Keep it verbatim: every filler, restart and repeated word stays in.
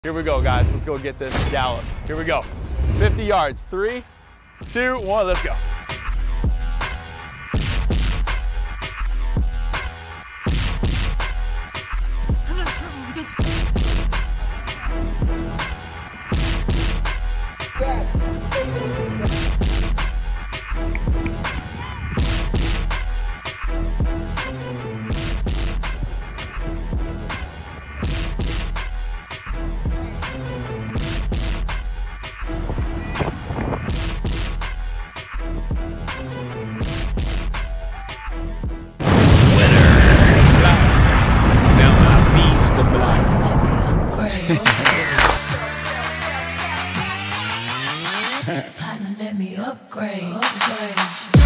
Here we go, guys. Let's go get this gallop. Here we go. fifty yards. Three, two, one. Let's go. Partner, let me upgrade. upgrade.